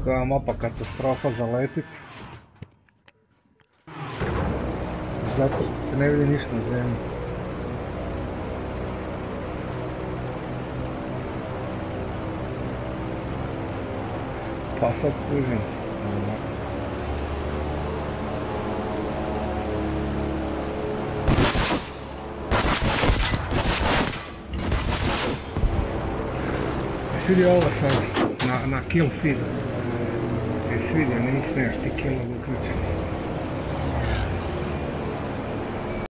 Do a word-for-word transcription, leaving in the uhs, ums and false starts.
Koja mapa katastrofa za letit. Zato što se ne vidi ništa na zemlji. Pa sad kužim. Jesi vidio ovo sad na, na kill feed? Jesi vidio, nisi nemaš ti killovi uključeni.